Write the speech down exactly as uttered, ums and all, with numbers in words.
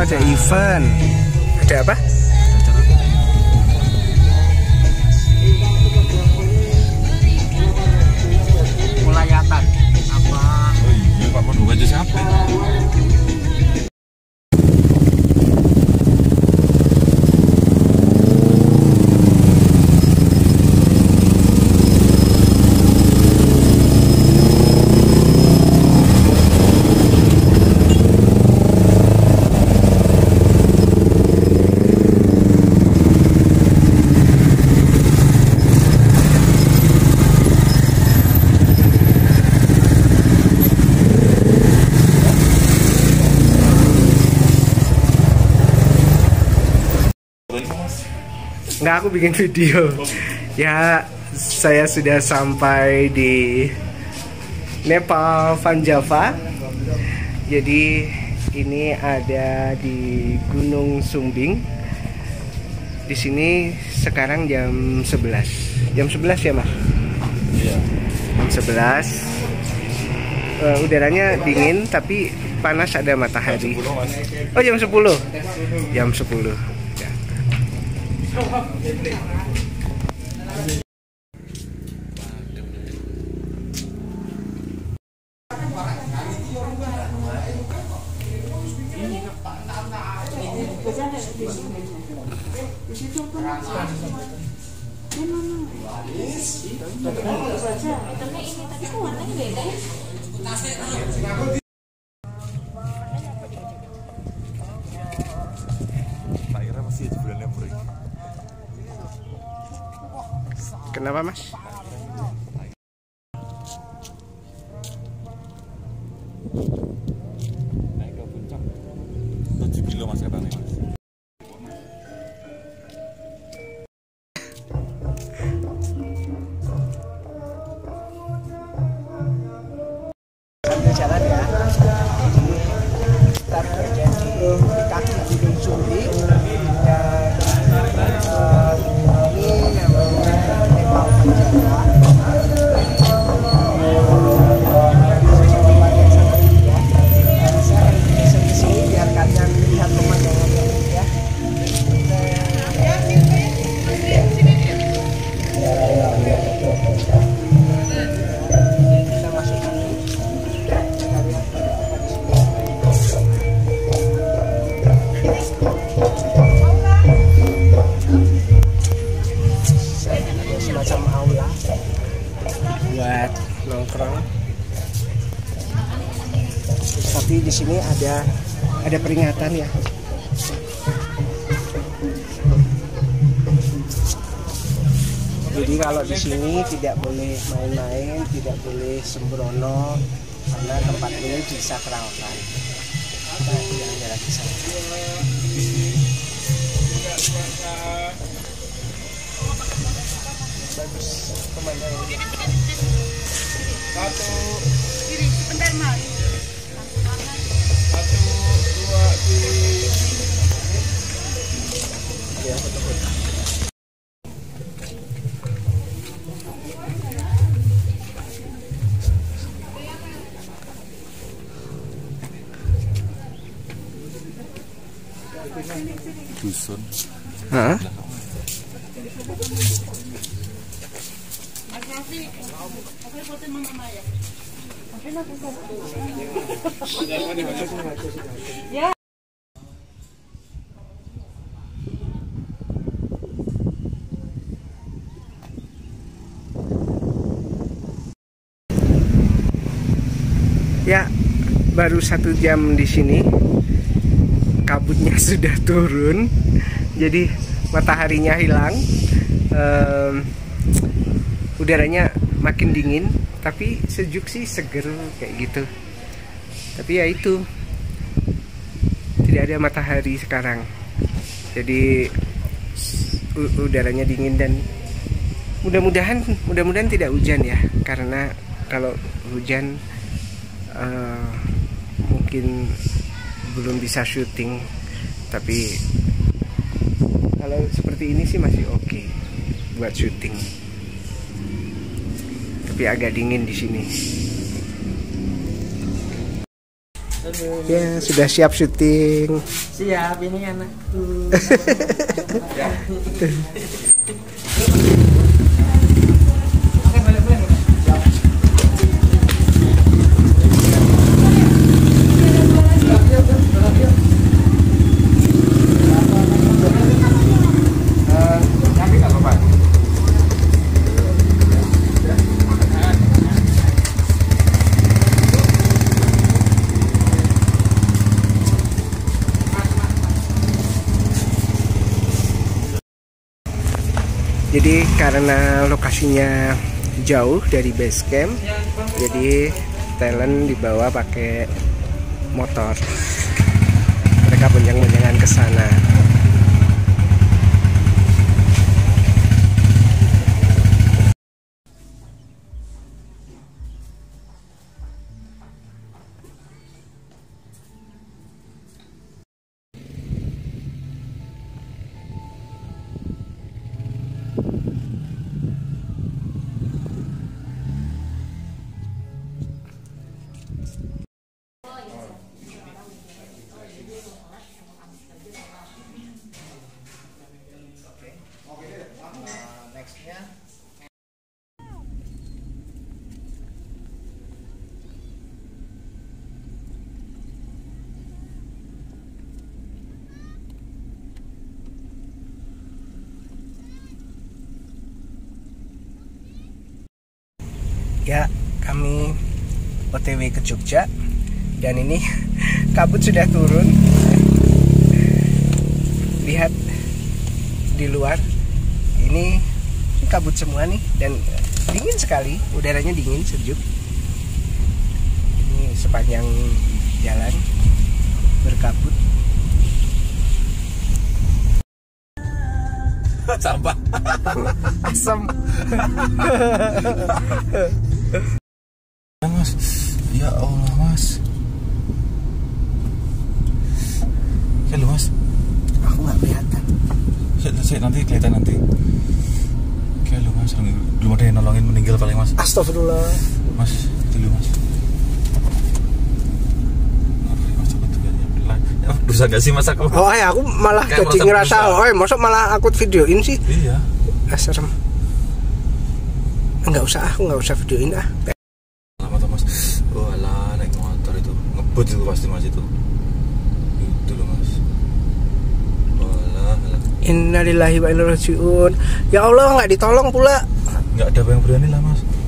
ada event. Ada apa? Mulayatan apa? Oh iya, Pak Pandu aja siapa? Nggak, aku bikin video. Ya, saya sudah sampai di Nepal Van Java. Jadi ini ada di Gunung Sumbing. Di sini sekarang jam sebelas. Jam sebelas ya, Mas? Iya. Jam sebelas. Uh, udaranya dingin tapi panas, ada matahari. Oh, jam sepuluh. Jam sepuluh. Akhirnya masih bulannya break. Kenapa, Mas? Naik ke puncak tujuh kilo mas katanya, Mas. Sambil jalan ya. Start terjadi di kaki Gunung Sumbing dan uh, ini namanya Nepal Van Java. Saya akan geser ke sini biar kalian lihat pemandangan yang indah. Kita masuk sini. Kita lihat apa di sini. Ada semacam aula buat nongkrong. Tapi di sini ada ada peringatan ya. Jadi kalau di sini tidak boleh main-main, tidak boleh sembrono karena tempat ini disakralkan. Kita jalan-jalan ke sana. Bagus pemandangannya. Satu kiri sebentar mal. Satu dua tiga. Ya, foto-foto. Dusun. Hah? Mas Rafi, aku foto mama Maya. Ya. Ya, baru satu jam di sini. Kabutnya sudah turun, jadi mataharinya hilang. Um, udaranya makin dingin, tapi sejuk sih, seger kayak gitu. Tapi ya itu, tidak ada matahari sekarang, jadi udaranya dingin dan mudah-mudahan mudah-mudahan tidak hujan ya, karena kalau hujan uh, mungkin belum bisa syuting. Tapi kalau seperti ini sih masih oke okay buat syuting. Tapi agak dingin di sini. Ya, sudah siap syuting. Siap, ini anakku. Jadi karena lokasinya jauh dari base camp, jadi talent dibawa pakai motor. Mereka bonjang-bonjangan ke sana. Ya, kami O T W ke Jogja dan ini kabut sudah turun. Lihat di luar, ini kabut semua nih dan dingin sekali, udaranya dingin, sejuk. Ini sepanjang jalan berkabut. Sampah. Asam. Ya mas, ya Allah mas. Ya lu mas. Aku nggak kelihatan. Ya, saya nanti kelihatan nanti. Ya lu mas, belum ada yang nolongin meninggal paling mas. Astagfirullah. Mas, itu lu mas. Dosa gak sih mas aku? Oh ya, aku malah Kayak jadi ngerasa, oh ya, masuk malah aku videoin sih. Iya. Ah, serem. Enggak usah, aku nggak usah videoin ah. Lama tuh mas. Oh alah, naik motor itu ngebut itu pasti mas itu. Itu loh mas. Oh alah, alah. Innalillahi wa inna ilaihi raji'un. Ya Allah, nggak ditolong pula. Nggak ada yang berani lah mas.